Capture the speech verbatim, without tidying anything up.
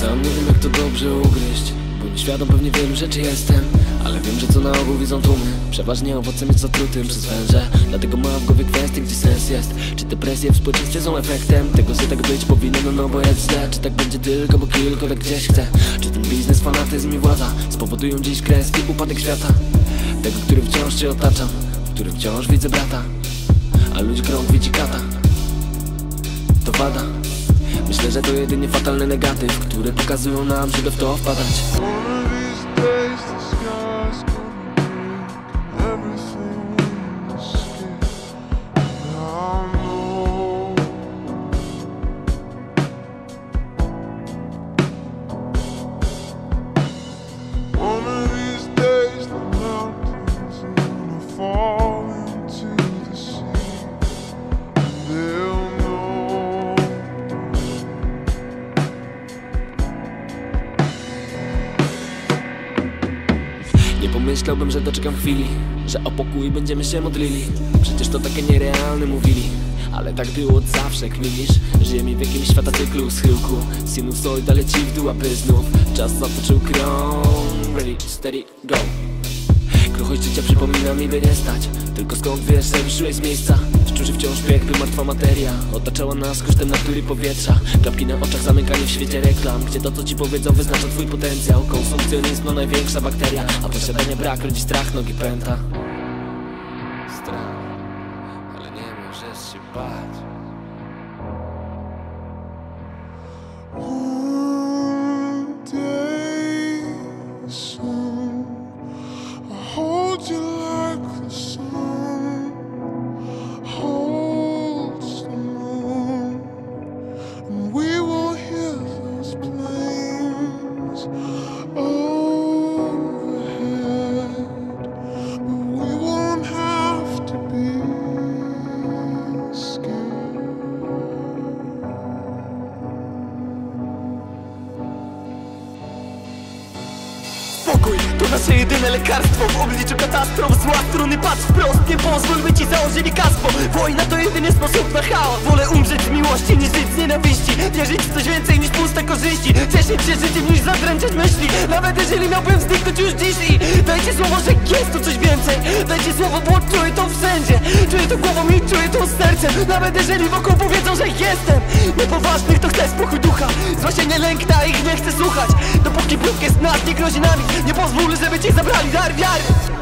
Sam nie wiem jak to dobrze ugryźć, bo nieświadom pewnie wielu rzeczy jestem. Ale wiem, że co na ogół widzą tłumy, przeważnie owocem jest zatrutym przez węże. Dlatego mam w głowie kwestię, gdzie sens jest. Czy depresje w społeczeństwie są efektem tego, że tak być powinno, no no bo jest źle. Czy tak będzie tylko, bo kilku tak gdzieś chce. Czy ten biznes, fanatyzm i władza spowodują dziś kres i upadek świata, tego, który wciąż cię otaczam, w którym wciąż widzę brata, a ludzi krąg widzi kata. To wada. Myślę, że to jedynie fatalny negatyw, które pokazują nam, żeby w to wpadać. Nie pomyślałbym, że doczekam chwili, że o pokój będziemy się modlili. Przecież to takie nierealne mówili, ale tak było od zawsze, kminisz. Żyjemy w jakimś świata cyklu, schyłku sinusoida leci w dół, aby znów czas zatoczył krąg. Ready, steady, go. Kruchość życia przypomina mi, by nie stać. Tylko skąd wiesz, że wyszłeś z miejsca? Szczurzy wciąż piek, by martwa materia otaczała nas kosztem natury powietrza. Klapki na oczach, zamykanie w świecie reklam, gdzie to co ci powiedzą wyznacza twój potencjał. Konsumpcjonizm to największa bakteria, a posiadania brak rodzi strach, nogi pęta. Strach, ale nie możesz się bać. Spokój to nasze jedyne lekarstwo w obliczu katastrof. Zła strony patrz wprost, nie pozwól by ci założyli kaspo. Wojna to jedyny sposób na chaos. Wolę umrzeć z miłości niż żyć z nienawiści. Wierzyć w coś więcej niż puste korzyści. Cieszyć się życiem niż zadręczać myśli. Nawet jeżeli miałbym zniknąć już dziś. I dajcie słowo, że jest tu coś więcej. Dajcie słowo, bo czuję to wszędzie. Czuję to głową i czuję to sercem. Nawet jeżeli wokół powiedzą, że jestem niepoważnych, to chcę spokój ducha. Zła się nie lękna, ich nie chcę słuchać. Dopóki Bóg jest nas, nie grozi nami. Nie pozwól, żeby ci zabrali dar wiary.